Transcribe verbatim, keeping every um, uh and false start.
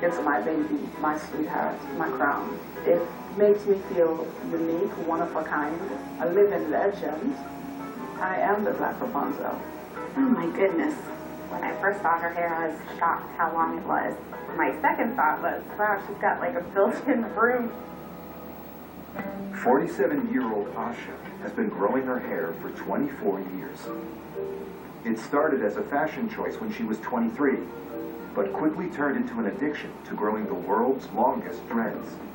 It's my baby, my sweetheart, my crown. It makes me feel unique, one of a kind, a living legend. I am the Black Rapunzel. Oh my goodness. When I first saw her hair, I was shocked how long it was. My second thought was, wow, she's got like a built-in room. forty-seven-year-old Asha has been growing her hair for twenty-four years. It started as a fashion choice when she was twenty-three, but quickly turned into an addiction to growing the world's longest dreads.